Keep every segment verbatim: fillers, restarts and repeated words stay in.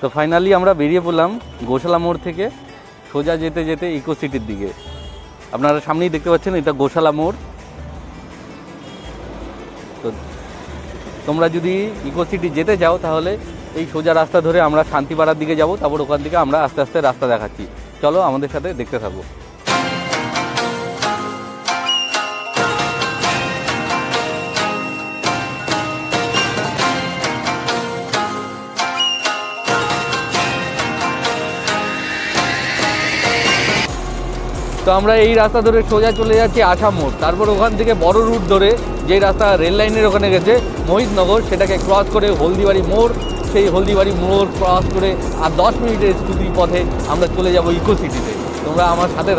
তো ফাইনালি আমরা বেরিয়ে পড়লাম গোশালা মোড় থেকে সোজা যেতে যেতে ইকো সিটির দিকে। আপনারা সামনেই দেখতে পাচ্ছেন এটা গোশালা মোড়। তো তোমরা যদি ইকো সিটি যেতে যাও তাহলে এই সোজা রাস্তা ধরে আমরা শান্তিপাড়ার দিকে যাব, তারপর ওখান থেকে আমরা আস্তে আস্তে রাস্তা দেখাচ্ছি। চলো আমাদের সাথে দেখতে থাকো। তো আমরা এই রাস্তা ধরে সোজা চলে যাচ্ছি আসাম মোড়, তারপর ওখান থেকে বড় রুট ধরে যে রাস্তা রেল লাইনের ওখানে গেছে মোহিত নগর, সেটাকে ক্রস করে হলদিবাড়ি মোড়, সেই হলদিবাড়ি মোড় ক্রস করে আর দশ মিনিটের স্কুটি পথে আমরা চলে যাব ইকো সিটিতে। তোমরা আমার সাথে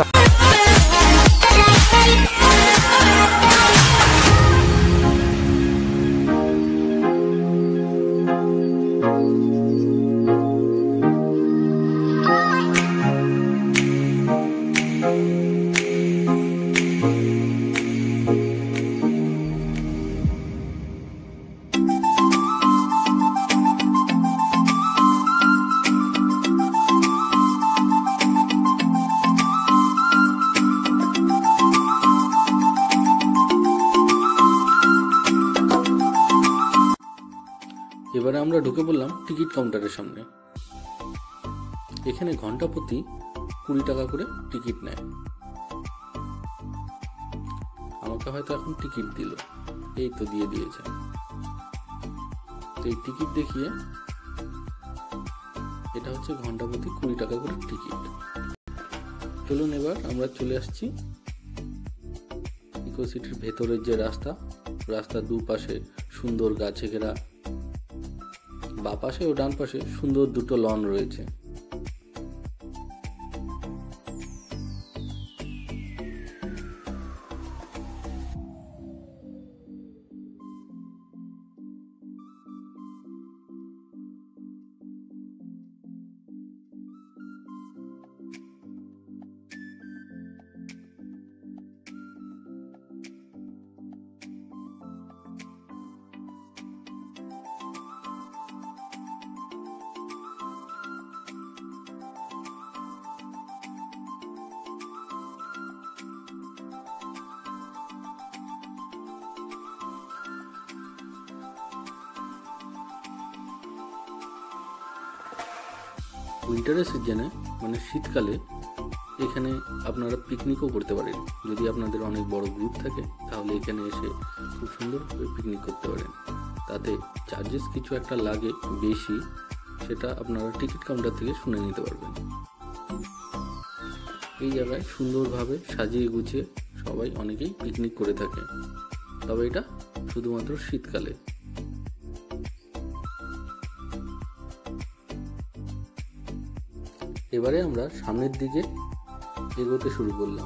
এবারে আমরা ঢুকে পড়লাম টিকিট কাউন্টারের সামনে। এখানে ঘন্টা প্রতি কুড়ি টাকা করে টিকিট নেয়। আমাকে হয়তো এখন টিকিট দিল, এই তো দিয়ে দিয়েছে। এই টিকিট দেখিয়ে এটা হচ্ছে ঘন্টা প্রতি কুড়ি টাকা করে টিকিট। চলুন এবার আমরা চলে আসছি ইকো সিটির ভেতরের যে রাস্তা, রাস্তার দুপাশে সুন্দর গাছে ঘেরা, বা পাশে ও ডান পাশে সুন্দর দুটো লন রয়েছে। উইন্টারের সিজনে মানে শীতকালে এখানে আপনারা পিকনিকও করতে পারেন। যদি আপনাদের অনেক বড় গ্রুপ থাকে তাহলে এখানে এসে খুব সুন্দরভাবে পিকনিক করতে পারেন। তাতে চার্জেস কিছু একটা লাগে বেশি, সেটা আপনারা টিকিট কাউন্টার থেকে শুনে নিতে পারবেন। এই জায়গায় সুন্দরভাবে সাজিয়ে গুছিয়ে সবাই অনেকেই পিকনিক করে থাকে, তবে এটা শুধুমাত্র শীতকালে। এবারে আমরা সামনের দিকে এগোতে শুরু করলাম।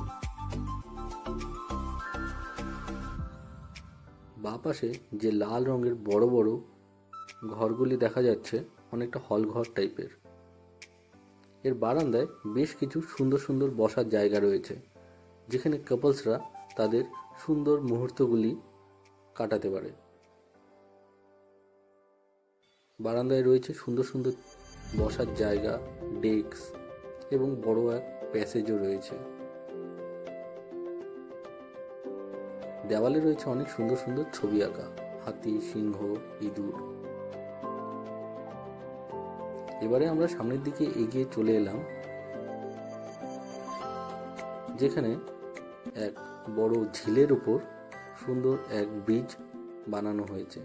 বাঁ পাশে যে লাল রঙের বড় বড় ঘরগুলি দেখা যাচ্ছে অনেকটা হল ঘর টাইপের। এর বারান্দায় বেশ কিছু সুন্দর সুন্দর বসার জায়গা রয়েছে, যেখানে কাপলসরা তাদের সুন্দর মুহূর্তগুলি কাটাতে পারে। বারান্দায় রয়েছে সুন্দর সুন্দর বসার জায়গা, ডেস্ক এবং বড় এক প্যাসেজও রয়েছে। দেওয়ালে রয়েছে অনেক সুন্দর সুন্দর ছবি আঁকা, হাতি, সিংহ, ইঁদুর। এবারে আমরা সামনের দিকে এগিয়ে চলে এলাম, যেখানে এক বড় ঝিলের উপর সুন্দর এক ব্রিজ বানানো হয়েছে।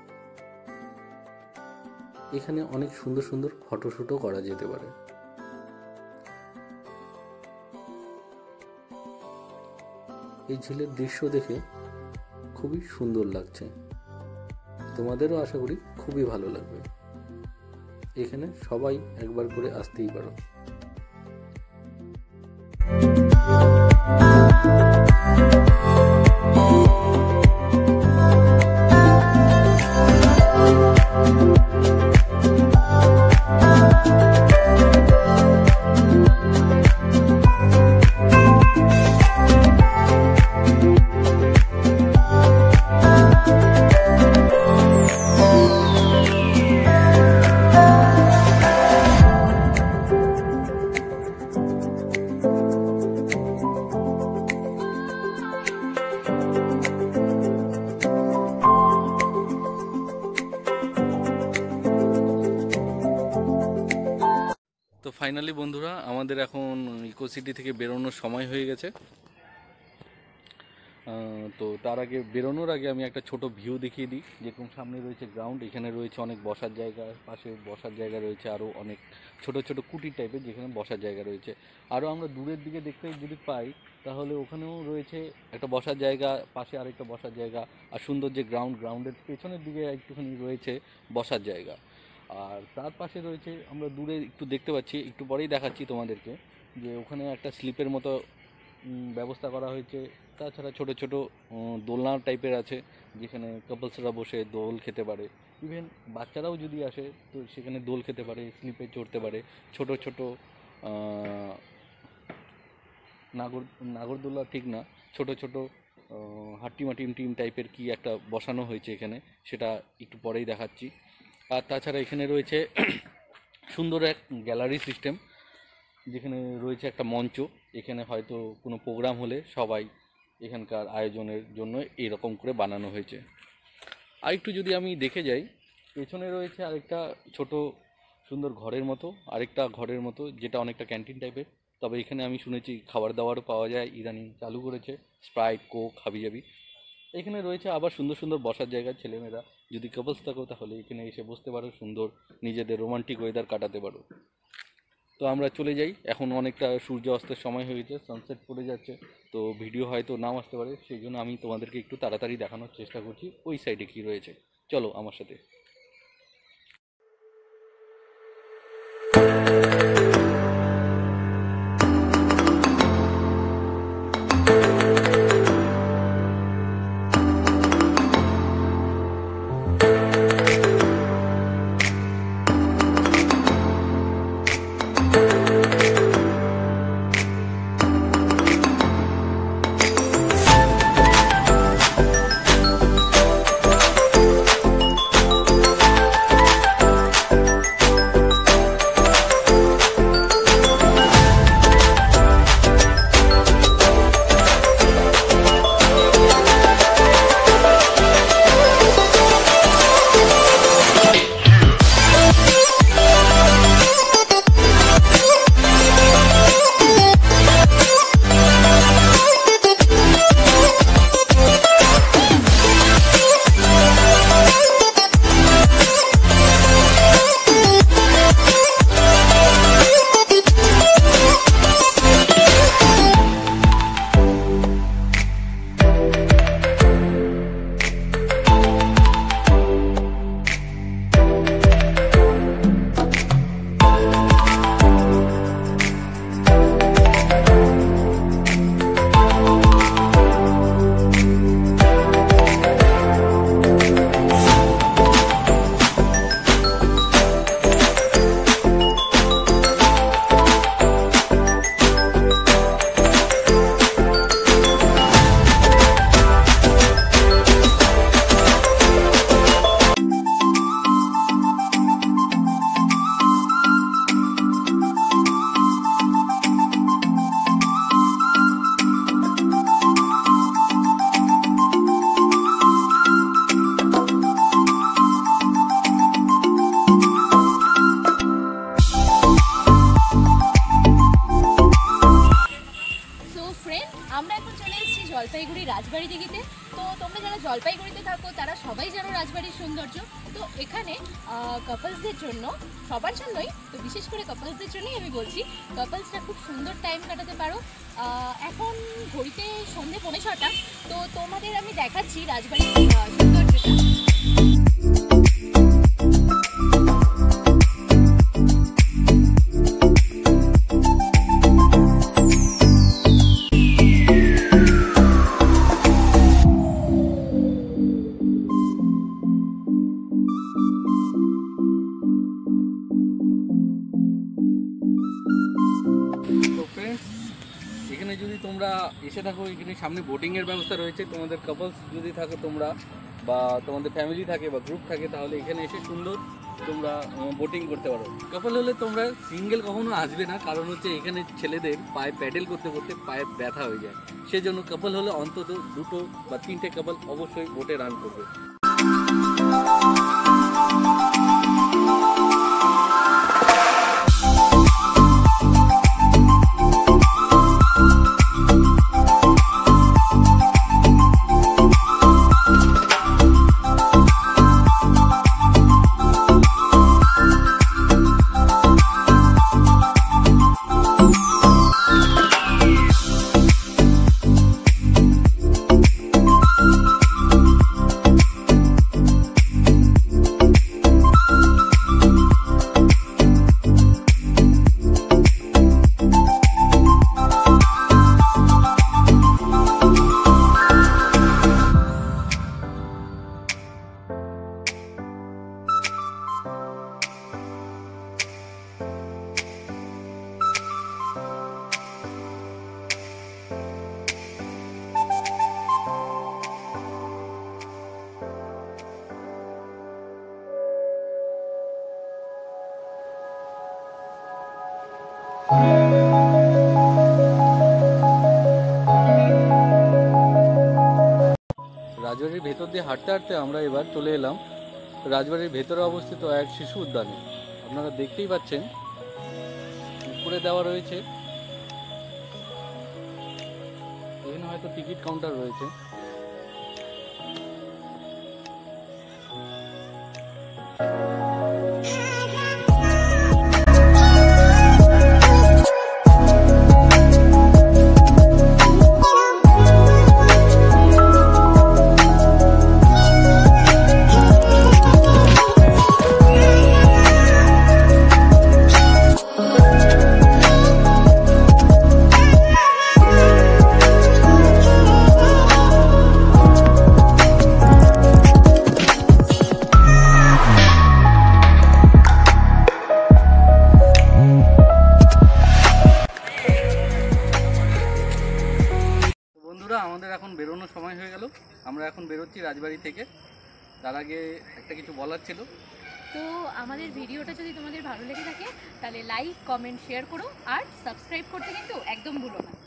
এখানে অনেক সুন্দর সুন্দর ফটোশুটও করা যেতে পারে। এই ঝিলের দৃশ্য দেখে খুবই সুন্দর লাগছে, তোমাদেরও আশা করি খুবই ভালো লাগবে। এখানে সবাই একবার করে আসতেই পারো। ফাইনালি বন্ধুরা আমাদের এখন ইকো সিটি থেকে বেরোনোর সময় হয়ে গেছে। তো তার আগে বেরোনোর আগে আমি একটা ছোট ভিউ দেখিয়ে দিই। যেরকম সামনে রয়েছে গ্রাউন্ড, এখানে রয়েছে অনেক বসার জায়গা, পাশে বসার জায়গা রয়েছে আরও অনেক ছোট ছোট কুটির টাইপের যেখানে বসার জায়গা রয়েছে। আরও আমরা দূরের দিকে দেখতে যদি পাই তাহলে ওখানেও রয়েছে একটা বসার জায়গা, পাশে আরেকটা বসার জায়গা, আর সুন্দর যে গ্রাউন্ড, গ্রাউন্ডের পেছনের দিকে একটুখানি রয়েছে বসার জায়গা। আর তার পাশে রয়েছে আমরা দূরে একটু দেখতে পাচ্ছি, একটু পরেই দেখাচ্ছি তোমাদেরকে, যে ওখানে একটা স্লিপের মতো ব্যবস্থা করা হয়েছে। তাছাড়া ছোট ছোট দোলনা টাইপের আছে যেখানে কাপলসরা বসে দোল খেতে পারে। ইভেন বাচ্চারাও যদি আসে তো সেখানে দোল খেতে পারে, স্লিপে চড়তে পারে। ছোট ছোট নাগর নাগরদোলা ঠিক না, ছোট ছোট হাট্টিমা টিম টিম টাইপের কি একটা বসানো হয়েছে এখানে, সেটা একটু পরেই দেখাচ্ছি। আর তাছাড়া এখানে রয়েছে সুন্দর এক গ্যালারি সিস্টেম, যেখানে রয়েছে একটা মঞ্চ। এখানে হয়তো কোনো প্রোগ্রাম হলে সবাই এখানকার আয়োজনের জন্য এরকম করে বানানো হয়েছে। আর একটু যদি আমি দেখে যাই, পেছনে রয়েছে আরেকটা ছোট সুন্দর ঘরের মতো, আরেকটা ঘরের মতো যেটা অনেকটা ক্যান্টিন টাইপের। তবে এখানে আমি শুনেছি খাবার দাবারও পাওয়া যায়, ইদানিং চালু করেছে স্প্রাইট, কোক, হাবিজাবি। এখানে রয়েছে আবার সুন্দর সুন্দর বসার জায়গা। ছেলেমেয়েরা যদি কাপলস থাকো তাহলে এখানে এসে বসতে পারো, সুন্দর নিজেদের রোমান্টিক ওয়েদার কাটাতে পারো। তো আমরা চলে যাই, এখন অনেকটা সূর্য অস্তের সময় হয়েছে, সানসেট পড়ে যাচ্ছে, তো ভিডিও হয়তো নাও আসতে পারে। সেই জন্য আমি তোমাদেরকে একটু তাড়াতাড়ি দেখানোর চেষ্টা করছি ওই সাইডে কী রয়েছে। চলো আমার সাথে। জলপাইগুড়ি রাজবাড়ি দিঘিতে। তো তোমরা যারা জলপাইগুড়িতে থাকো তারা সবাই জানো রাজবাড়ির সৌন্দর্য। তো এখানে কাপলসদের জন্য, সবার জন্যই, তো বিশেষ করে কাপলসদের জন্যই আমি বলছি, কাপলসরা খুব সুন্দর টাইম কাটাতে পারো। এখন ঘড়িতে সন্ধে পৌনে ছটা। তো তোমাদের আমি দেখাচ্ছি রাজবাড়ির সৌন্দর্যটা। এখানে যদি তোমরা এসে থাকো, এখানে সামনে বোটিংয়ের ব্যবস্থা রয়েছে। তোমাদের কাপলস যদি থাকো তোমরা, বা তোমাদের ফ্যামিলি থাকে বা গ্রুপ থাকে, তাহলে এখানে এসে সুন্দর তোমরা বোটিং করতে পারো। কাপল হলে তোমরা সিঙ্গেল কখনো আসবে না, কারণ হচ্ছে এখানে ছেলেদের পায়ে প্যাডেল করতে করতে পায়ে ব্যথা হয়ে যায়। সেজন্য কাপল হলে অন্তত দুটো বা তিনটে কাপল অবশ্যই বোটে রান করবে। রাজবাড়ির ভেতর দিয়ে হাঁটতে হাঁটতে আমরা এবার চলে এলাম রাজবাড়ির ভেতরে অবস্থিত এক শিশু উদ্যানে। আপনারা দেখতেই পাচ্ছেন উপরে দেওয়া রয়েছে, এখানে হয়তো টিকিট কাউন্টার রয়েছে। বন্ধুরা, আমাদের এখন বেরোনোর সময় হয়ে গেল। আমরা এখন বেরোচ্ছি রাজবাড়ি থেকে। তার আগে একটা কিছু বলার ছিল। তো আমাদের ভিডিওটা যদি তোমাদের ভালো লেগে থাকে তাহলে লাইক, কমেন্ট, শেয়ার করো আর সাবস্ক্রাইব করতে কিন্তু একদম ভুলো না।